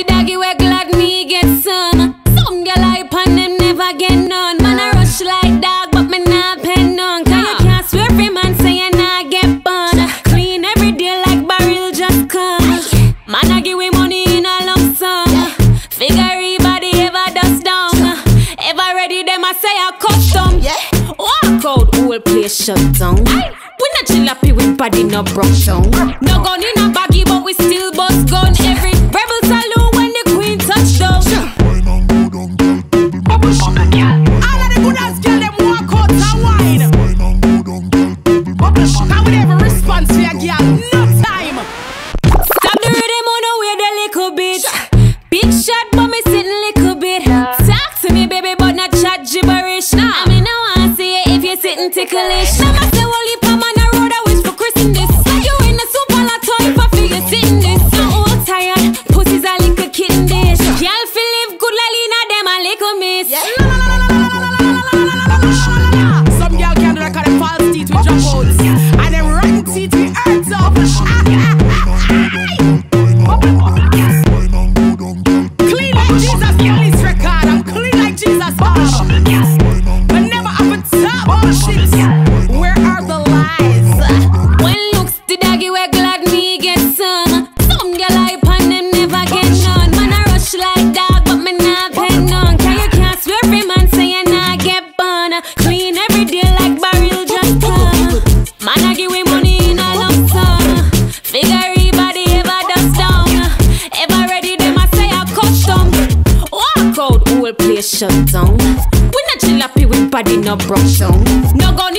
the doggy we glad me get some. Some girl hype and them never get none. Man I rush like dog but me not pen none. Cause you can't swear every man say you not get bun. Clean every day like barrel just come. Man I give we money in a lump sum. Figure everybody ever dust down. Ever ready them I say I custom. Walk out whole place shut down. We not chill happy with body no broke down. No gun in a baggy but we still bust gun. Every rebel salute when the queen touch down. All of the good ass girl them walk out and wine. Can we never response to a girl? No time. Stop the rhythm on the way the little bit. Big shot but me sitting little bit. Talk to me baby but not chat gibberish. I mean I wanna see it if you're sitting ticklish. Now I say well if I'm on the road I wish for Christmas this. You in the soup all the time for figure sitting this. I'm all tired, pussy's a little kitten dish. Y'all feel live good like Lena them a little miss. Some girl can do like them false teeth with dropouts and them rotten teeth with earth up. Clean like Jesus, police record. I'm clean like Jesus, Bob. But never up and top bullshit. Where are the lies? When looks the doggy we glad me get some. Some girl hype and them never get none. Man I rush like dog but me not pen none. Cause you can't swear every man say you not get bun. Clean every day like barrel just come. Man I give we money in a lump sum. Figure everybody ever dust down. Ever ready them I say I custom. Walk out whole place shut down. We not chill happy with body no broke down. No gun